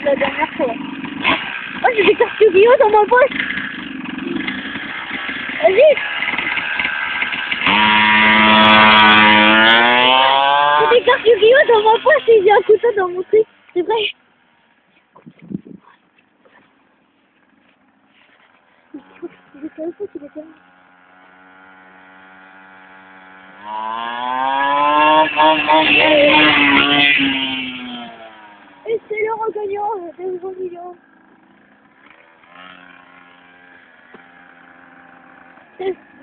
la dernière fois. Oh, j'ai des cartes Yu-Gi-Oh dans ma poche. Vas-y. J'ai des cartes Yu-Gi-Oh dans ma poche et j'ai un couteau dans mon truc. C'est vrai. Et c'est le regagnant, le 2 millions.